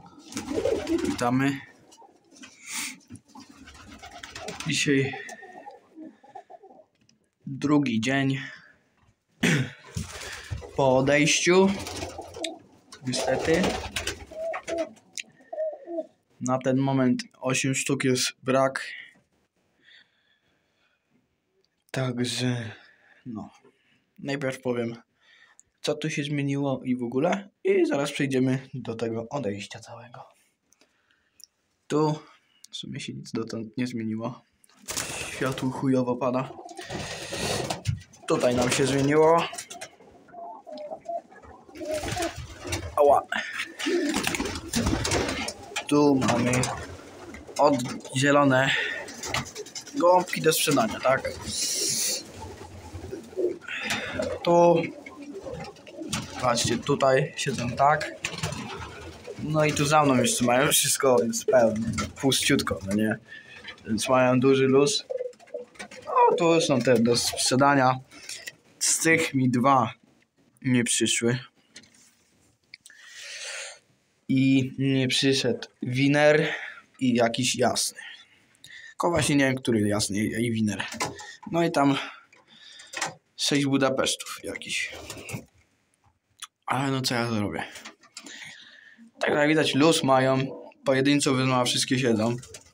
Witamy. Dzisiaj drugi dzień po odejściu. Niestety na ten moment 8 sztuk jest brak. Także no, najpierw powiem, co tu się zmieniło i w ogóle, i zaraz przejdziemy do tego odejścia całego. Tu w sumie się nic dotąd nie zmieniło. Światło chujowo pada. Tutaj nam się zmieniło. Ała. Tu mamy oddzielone gołąbki do sprzedania, tak? Tu, patrzcie, tutaj siedzą tak. No i tu za mną jeszcze mają wszystko, jest pełne, puściutko, no nie? Więc mają duży luz. No tu są te do sprzedania. Z tych mi 2 nie przyszły. I nie przyszedł winer i jakiś jasny. Tylko właśnie nie wiem, który jasny i winer. No i tam 6 Budapesztów jakiś. Ale no co ja zrobię? Tak jak widać, luz mają. Pojedynczo wezmą, wszystkie siedzą.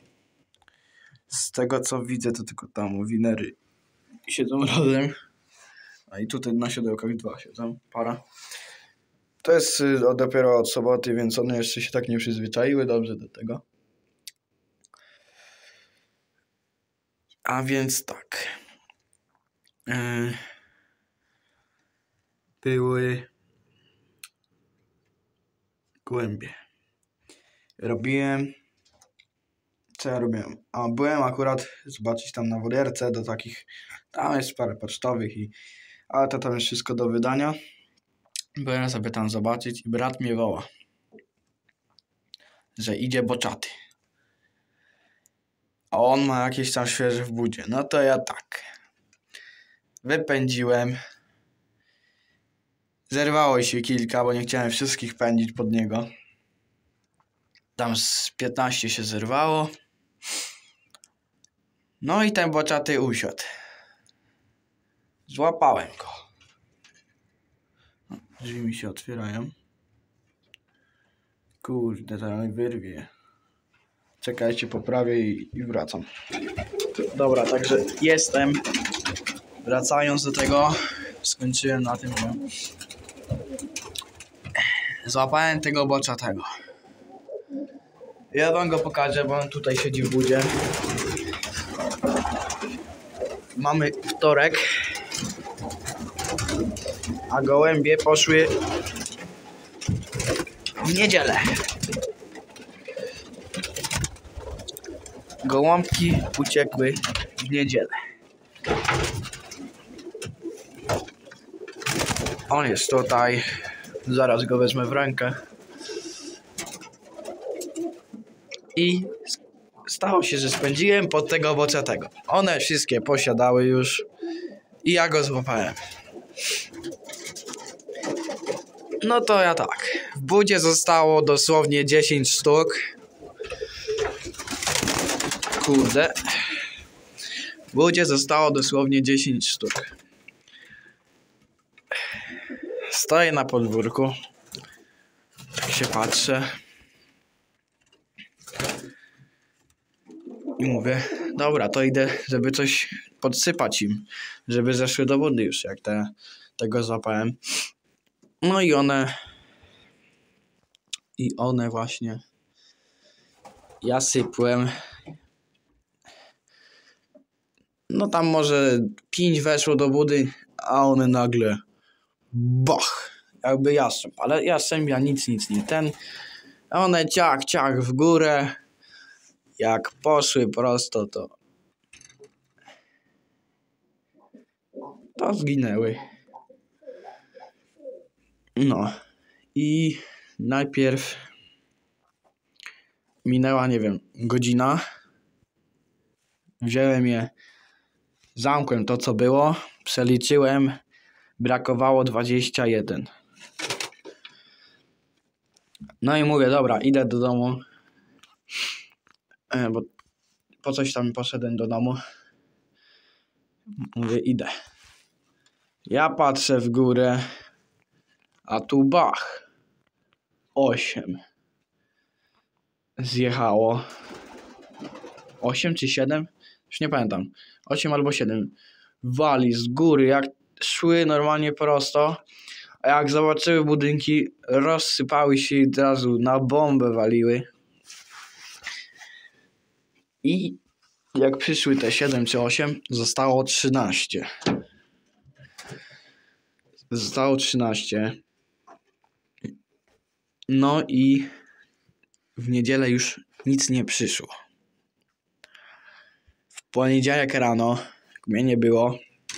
Z tego co widzę, to tylko tam winery siedzą razem. A i tutaj na siodełkach 2 siedzą, para. To jest dopiero od soboty, więc one jeszcze się tak nie przyzwyczaiły dobrze do tego. A więc tak. Były gołębie. Co ja robiłem? A byłem akurat zobaczyć tam na woderce do takich. Tam jest parę pocztowych ale to tam jest wszystko do wydania. Byłem sobie tam zobaczyć i brat mnie woła, że idzie boczaty. A on ma jakieś tam świeże w budzie. No to ja tak. Wypędziłem. Zerwało się kilka, bo nie chciałem wszystkich pędzić pod niego. Tam z 15 się zerwało. No i ten boczaty usiadł. Złapałem go. Drzwi mi się otwierają. Kurde, teraz wyrwie. Czekajcie, poprawię i wracam. Dobra, także jestem. Wracając do tego, skończyłem na tym, że złapałem tego boczatego. Ja wam go pokażę, bo on tutaj siedzi w budzie. Mamy wtorek, a gołębie poszły w niedzielę. Gołąbki uciekły w niedzielę. On jest tutaj. Zaraz go wezmę w rękę. I stało się, że spędziłem pod tego boczatego. One wszystkie posiadały już i ja go złapałem. No to ja tak. W budzie zostało dosłownie 10 sztuk. Kurde. W budzie zostało dosłownie 10 sztuk. Stoję na podwórku. Tak się patrzę. I mówię, dobra, to idę, żeby coś podsypać im. Żeby zeszły do wody już, jak tego złapałem. No i one właśnie. Ja sypłem. No tam może 5 weszło do wody, a one nagle bach, jakby jastrząb. Ale jastrzębia nic nie ten. A one ciach w górę. Jak poszły prosto, to zginęły. No i najpierw minęła, nie wiem, godzina. Wziąłem je, zamkłem to co było, przeliczyłem, brakowało 21. No i mówię, dobra, idę do domu, bo po coś tam poszedłem do domu. Mówię, idę. Ja patrzę w górę, a tu bach. 8. Zjechało. 8 czy 7? Już nie pamiętam. 8 albo 7. Wali z góry, jak szły normalnie prosto. A jak zobaczyły budynki, rozsypały się i od razu na bombę waliły. I jak przyszły te 7 czy 8, zostało 13. Zostało 13. No i w niedzielę już nic nie przyszło. W poniedziałek rano, jak mnie nie było,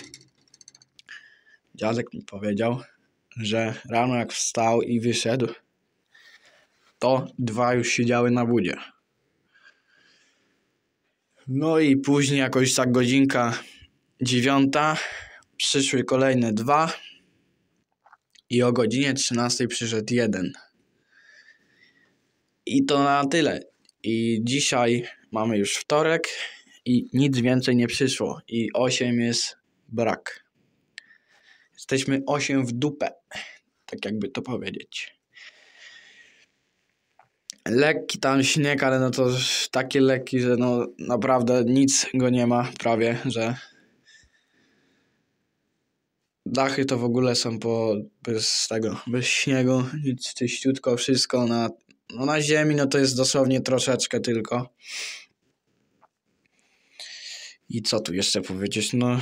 dziadek mi powiedział, że rano jak wstał i wyszedł, to 2 już siedziały na budzie. No i później jakoś tak godzinka 9 przyszły kolejne 2 i o godzinie 13 przyszedł 1. I to na tyle. I dzisiaj mamy już wtorek i nic więcej nie przyszło. I 8 jest brak. Jesteśmy 8 w dupę. Tak jakby to powiedzieć. Lekki tam śnieg, ale no to takie lekki, że no naprawdę nic go nie ma prawie, że dachy to w ogóle są bez śniegu, nic czyściutko, wszystko na ziemi, no to jest dosłownie troszeczkę tylko. I co tu jeszcze powiedzieć, no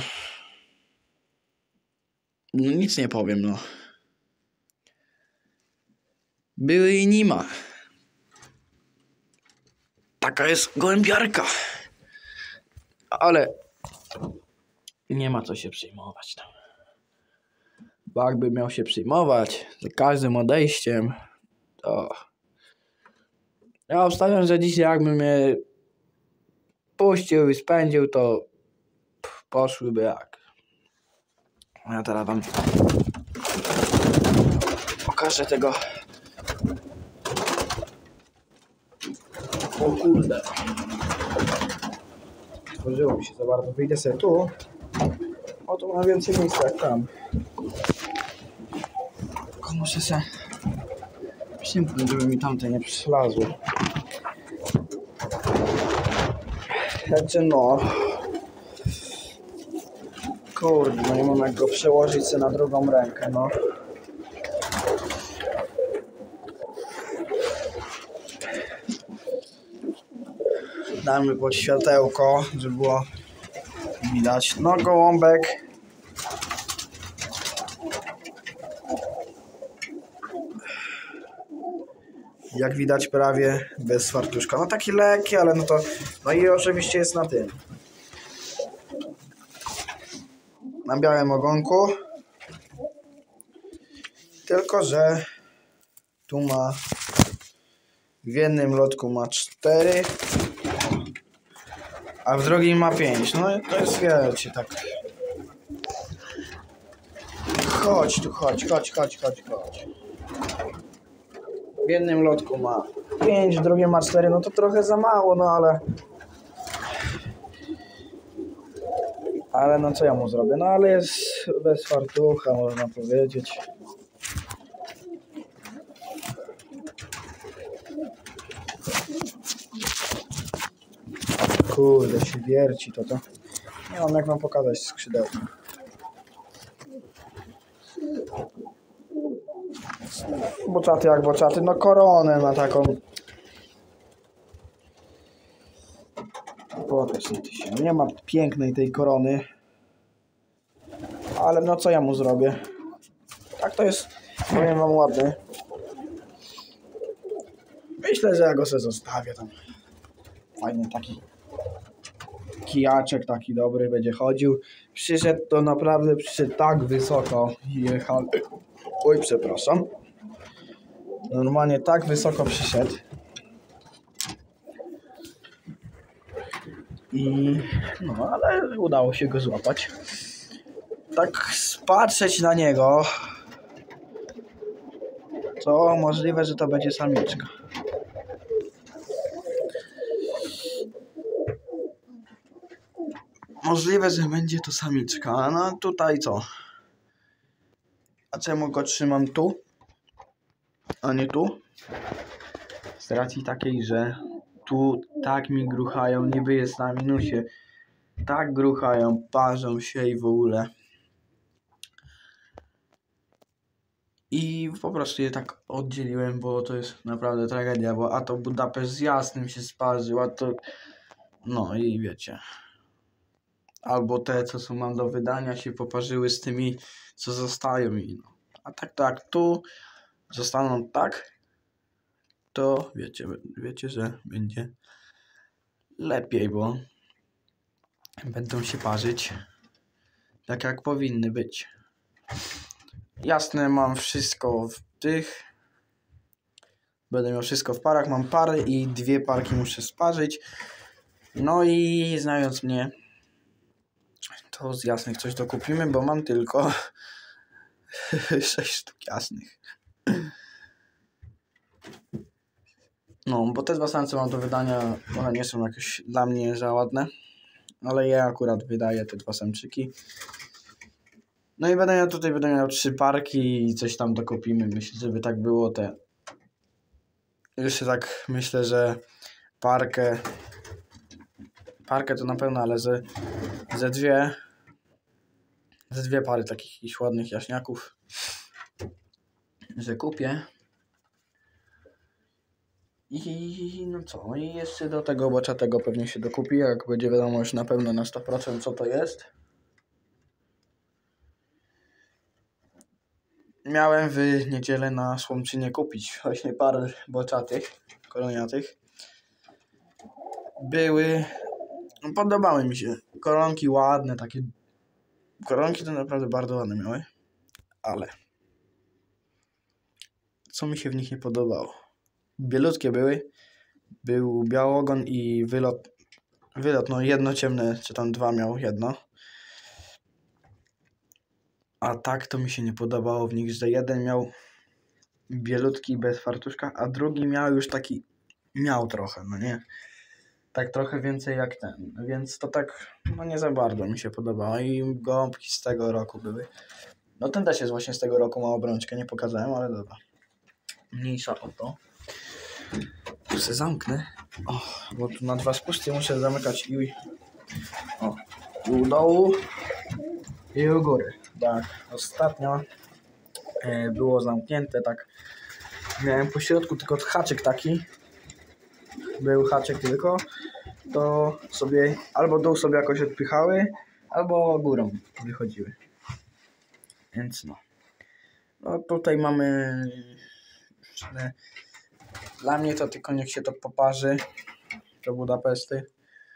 nic nie powiem, no. Były i nie ma. Taka jest gołębiarka. Ale nie ma co się przejmować tam. Bo jakby miał się przejmować za każdym odejściem, to ja obstawiam, że dzisiaj jakby mnie puścił i spędził, to poszłyby jak. Ja teraz wam pokażę tego. O kurde. Otworzyło mi się za bardzo. Wyjdę sobie tu. O, tu mam więcej miejsca jak tam. Tylko muszę sobie przymknąć, żeby mi tamte nie przylazły. Znaczy no. Kurde, no nie mam jak go przełożyć sobie na drugą rękę, no. Damy pod światełko, żeby było widać. No gołąbek. Jak widać prawie bez fartuszka. No taki lekki, ale no to... No i oczywiście jest na tym. Na białym ogonku. Tylko że tu ma... W jednym lotku ma 4, a w drugim ma 5. No i to jest, wiecie, tak. Chodź tu, chodź. W jednym lotku ma 5, w drugim ma 4. No to trochę za mało, no ale... Ale no co ja mu zrobię? No ale jest bez fartucha, można powiedzieć. Kurde, się wierci to. Nie mam jak wam pokazać skrzydełka. Boczaty jak boczaty, no koronę ma taką. Pokaż mi się. Nie ma pięknej tej korony. Ale no co ja mu zrobię? Tak to jest, powiem wam, ładny. Myślę, że ja go sobie zostawię tam. Fajny taki kijaczek, taki dobry będzie chodził. Przyszedł to naprawdę, tak wysoko jechał. Oj, przepraszam. Normalnie tak wysoko przyszedł. I no, ale udało się go złapać. Tak patrzeć na niego, To możliwe, że to będzie samiczka. Możliwe, że będzie to samiczka. No tutaj co? A czemu go trzymam tu, a nie tu? Z racji takiej, że tu tak mi gruchają, niby jest na minusie. Tak gruchają, parzą się i w ogóle. I po prostu je tak oddzieliłem, bo to jest naprawdę tragedia, bo a to Budapeszt z Jasnym się sparzył, a to... No i wiecie. Albo te, co mam do wydania, się poparzyły z tymi, co zostają i no. A tak, tu zostaną tak, to wiecie, że będzie lepiej, bo będą się parzyć tak, jak powinny być. Jasne, mam wszystko w tych. Będę miał wszystko w parach. Mam pary i 2 parki muszę sparzyć. No i znając mnie, to z jasnych coś dokupimy, bo mam tylko 6 sztuk jasnych. No, bo te 2 samce mam do wydania, one nie są jakieś dla mnie za ładne, ale ja akurat wydaję te 2 samczyki. No i będę miał 3 parki i coś tam dokupimy. Myślę, żeby tak było te... Jeszcze tak myślę, że parkę to na pewno, ale ze dwie pary takich jakichś ładnych jaśniaków, że kupię. I no co, i jeszcze do tego boczatego pewnie się dokupi, jak będzie wiadomo już na pewno na 100% co to jest. Miałem w niedzielę na Słomczynie kupić właśnie parę boczatych, koloniatych. Podobały mi się. Koronki ładne, takie. Koronki to naprawdę bardzo ładne miały, ale co mi się w nich nie podobało? Bielutkie były. Był białogon i wylot, no jedno ciemne, czy tam 2 miał jedno. A tak to mi się nie podobało w nich, że jeden miał bielutki bez fartuszka, a drugi miał już taki, miał trochę, no nie? Tak trochę więcej jak ten, więc to tak, no nie za bardzo mi się podobało i gąbki z tego roku były. No ten też jest właśnie z tego roku, ma obrączkę, nie pokazałem, ale dobra. Mniejsza o to. Tu się zamknę. O, bo tu na 2 spusty muszę zamykać i... O, u dołu i u góry. Tak, ostatnio było zamknięte, tak. Miałem po środku tylko haczyk taki. Był haczyk tylko. To sobie albo dół sobie jakoś odpychały, albo górą wychodziły. Więc no. No tutaj mamy... Dla mnie to tylko niech się to poparzy. Do Budapeszty.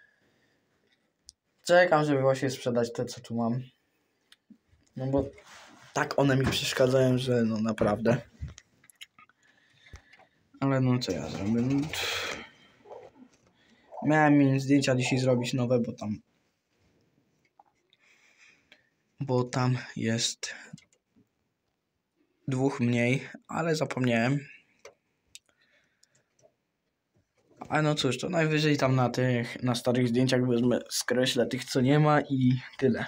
Czekam, żeby właśnie sprzedać te, co tu mam. No bo tak one mi przeszkadzają, że no naprawdę. Ale no co ja zrobię? No, miałem im zdjęcia dzisiaj zrobić nowe, bo tam jest 2 mniej, ale zapomniałem. A no cóż, to najwyżej tam na starych zdjęciach wezmę, skreślę tych, co nie ma i tyle.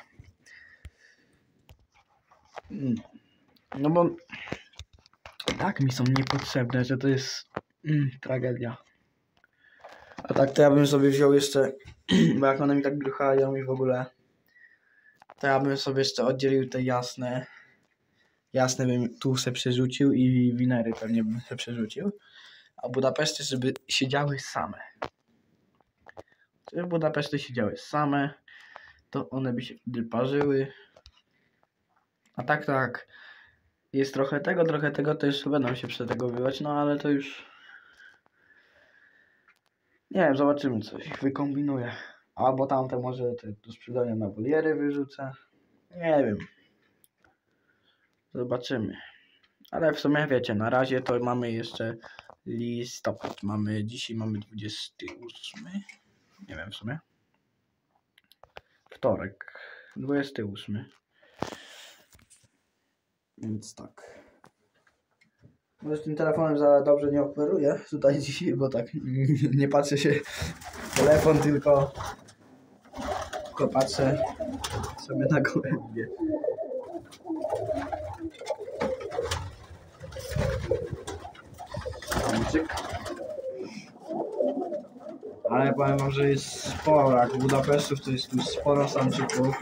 No bo tak mi są niepotrzebne, że to jest tragedia. A tak to ja bym sobie wziął jeszcze, bo jak one mi tak gruchają i w ogóle, to ja bym sobie jeszcze oddzielił te jasne. Jasne bym tu se przerzucił i winery pewnie bym se przerzucił. A Budapeszty, żeby siedziały same. Żeby Budapeszty siedziały same, to one by się wtedy parzyły. A tak, jest trochę tego, to jeszcze będą się przetegowywać, no ale to już... Nie wiem, zobaczymy, coś wykombinuję. Albo tamte może te do sprzedania na woliery wyrzucę. Nie wiem. Zobaczymy. Ale w sumie wiecie, na razie to mamy jeszcze listopad. Dzisiaj mamy 28. Nie wiem w sumie. Wtorek. 28. Więc tak. Może tym telefonem za dobrze nie operuję tutaj dzisiaj, bo tak nie patrzę się w telefon, tylko patrzę sobie na gołębie. Samczyk. Ale powiem wam, że jest sporo, jak w Budapesztów to jest tu sporo samczyków.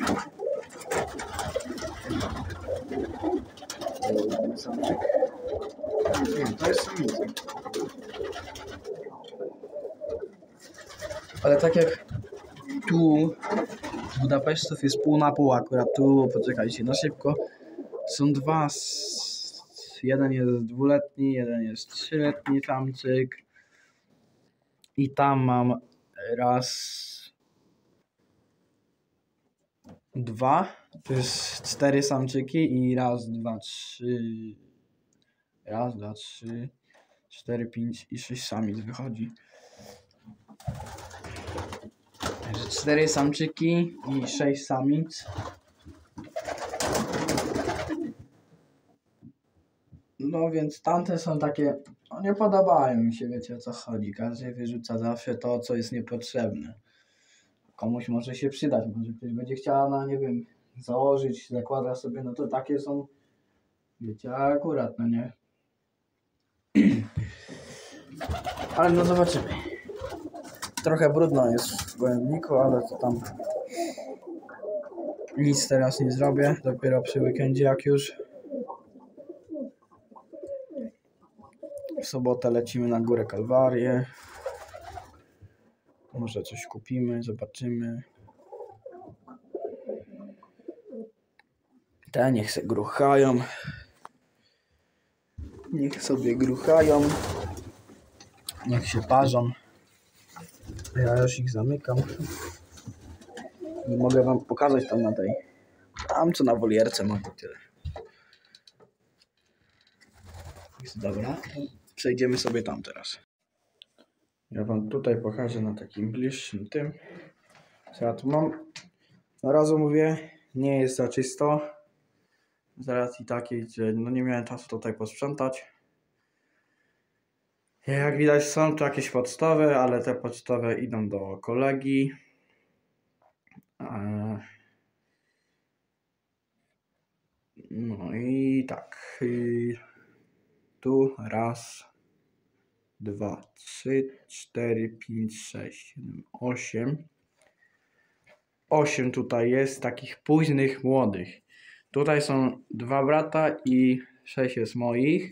Samczyk. Nie, to jest samica. Ale tak jak tu w Budapesztów jest pół na pół akurat tu, poczekajcie na szybko, są dwa, jeden jest dwuletni, jeden jest trzyletni samczyk i tam mam raz, dwa, to jest 4 samczyki i raz, dwa, trzy, 4, 5 i 6 samic wychodzi. Także 4 samczyki i 6 samic. No więc tamte są takie, no nie podobają mi się, wiecie o co chodzi. Każdy wyrzuca zawsze to, co jest niepotrzebne. Komuś może się przydać, może ktoś będzie chciał, no nie wiem, założyć, zakłada sobie, no to takie są, wiecie, akurat, no nie. Ale no zobaczymy. Trochę brudno jest w gołębniku, ale to tam nic teraz nie zrobię, dopiero przy weekendzie jak już. W sobotę lecimy na Górę Kalwarię. Może coś kupimy, zobaczymy. Te niech se gruchają. Niech sobie gruchają. Niech się parzą. Ja już ich zamykam. Nie mogę wam pokazać tam na tej. Tam co na wolierce mam, to tyle. Jest dobra. Przejdziemy sobie tam teraz. Ja wam tutaj pokażę na takim bliższym tym. Co ja tu mam? Na razu mówię, nie jest za czysto. Z racji takiej, że no nie miałem czasu tutaj posprzątać. Jak widać są tu jakieś pocztowe, ale te pocztowe idą do kolegi. No i tak. Tu raz, 2, 3, 4, 5, 6, 7, 8. 8 tutaj jest takich późnych młodych. Tutaj są 2 brata i 6 jest moich.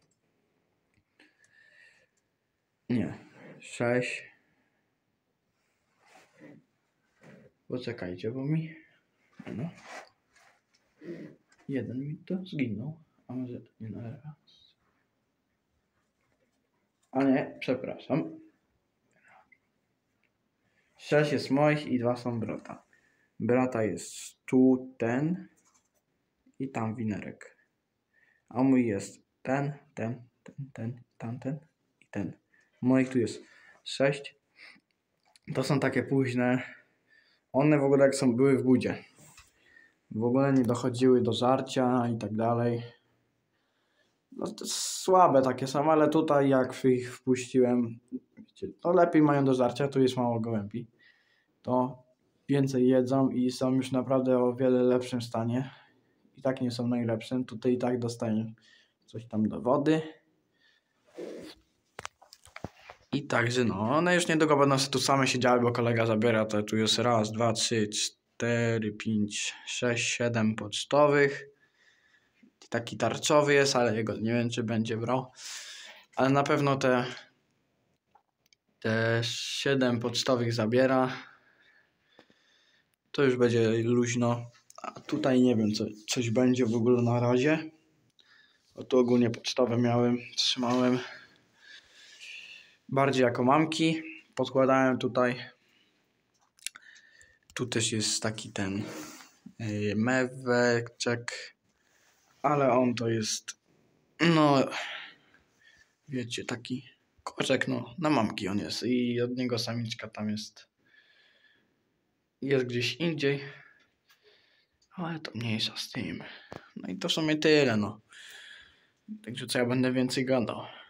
Nie, 6. Poczekajcie, bo mi... No. Jeden mi to zginął. A może to nie na raz. A nie, przepraszam. 6 jest moich i 2 są brata. Brata jest tu ten i tam winerek. A mój jest ten, tamten i ten. Moich tu jest 6. To są takie późne. One w ogóle jak były w budzie. W ogóle nie dochodziły do żarcia i tak dalej. No to słabe takie są, ale tutaj jak ich wpuściłem, wiecie, to lepiej mają do żarcia, tu jest mało gołębi. To więcej jedzą i są już naprawdę o wiele lepszym stanie. I tak nie są najlepszym. Tutaj i tak dostają coś tam do wody. I także no, one już niedługo będą sobie tu same siedziały, bo kolega zabiera, to tu jest raz, 2, 3, 4, 5, 6, 7 pocztowych. Taki tarczowy jest, ale jego nie wiem, czy będzie brał. Ale na pewno te 7 pocztowych zabiera. To już będzie luźno. A tutaj nie wiem, coś będzie w ogóle na razie. Bo tu ogólnie pocztowe trzymałem bardziej jako mamki. Podkładałem tutaj. Tu też jest taki ten meweczek. Ale on to jest, no wiecie, taki koczek, no na mamki on jest. I od niego samiczka tam jest gdzieś indziej. Ale to mniejsza z tym. No i to w sumie tyle, no. Także co ja będę więcej gadał.